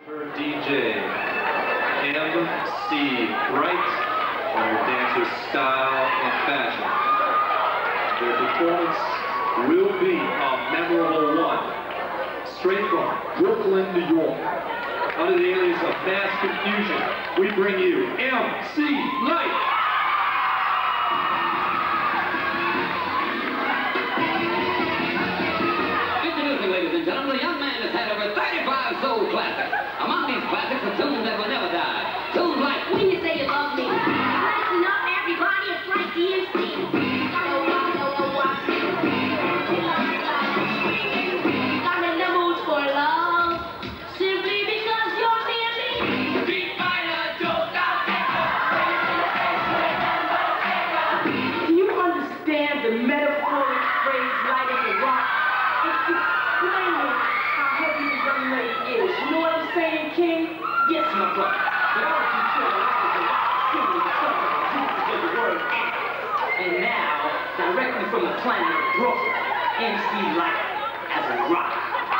Her DJ, MC Bright, and her dancer's style and fashion. Their performance will be a memorable one. Straight from Brooklyn, New York, under the alias of Mass Confusion, we bring you MC Lyte. Ladies and gentlemen, the young man has had over 35 soul classics. Among these classics are tunes that will never die. Tunes like When You Say You Love Me. Listen up, everybody, it's like DMC. I'm in the mood for love, simply because you're near me. Do you understand the metaphoric phrase, light as a rock? It's explaining how heavy the young lady is. You know what I'm saying, King? Yes, my brother. But all you feel like is a rock, simply because of the usage of the word act. And now, directly from the planet of Brooklyn, MC Lyte as a rock.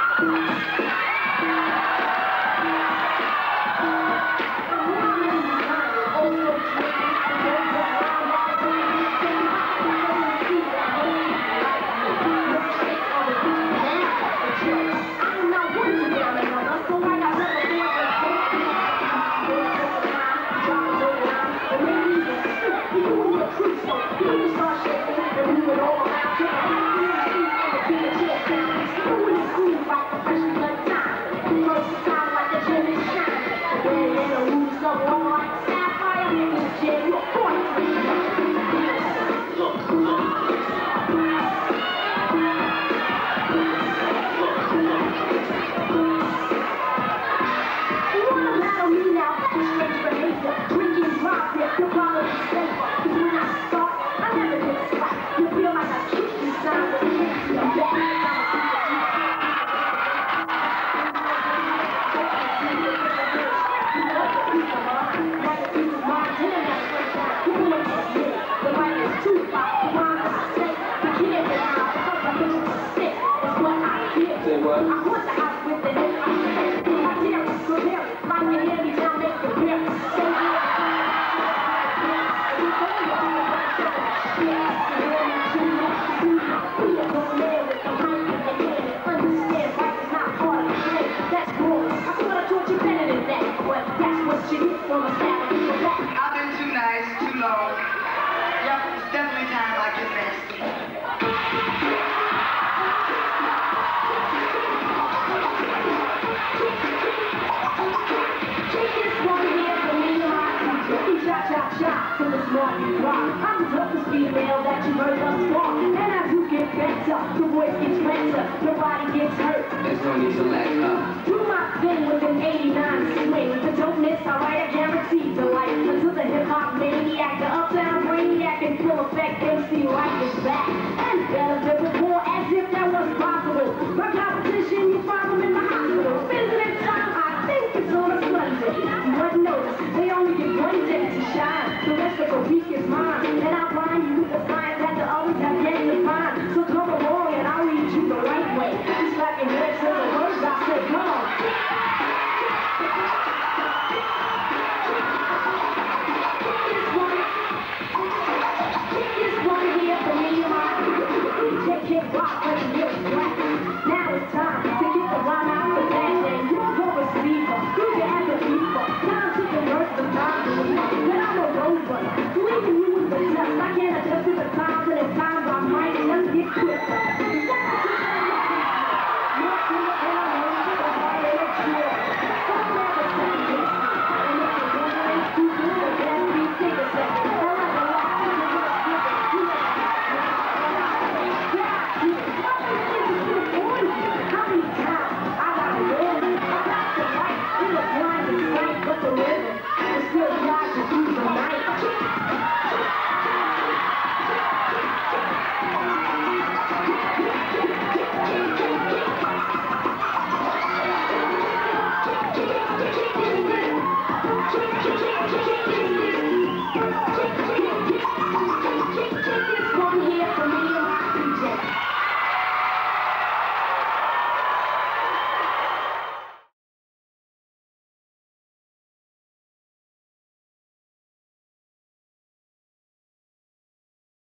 I've been too nice, too low. Yep, it's definitely time I get nasty. Take this one here for me and my teacher. Cha-cha-cha to the smart and rock. I'm the toughest female that you've heard thus far. And as you get better, the voice gets better, your body gets hurt. there's no need to laugh.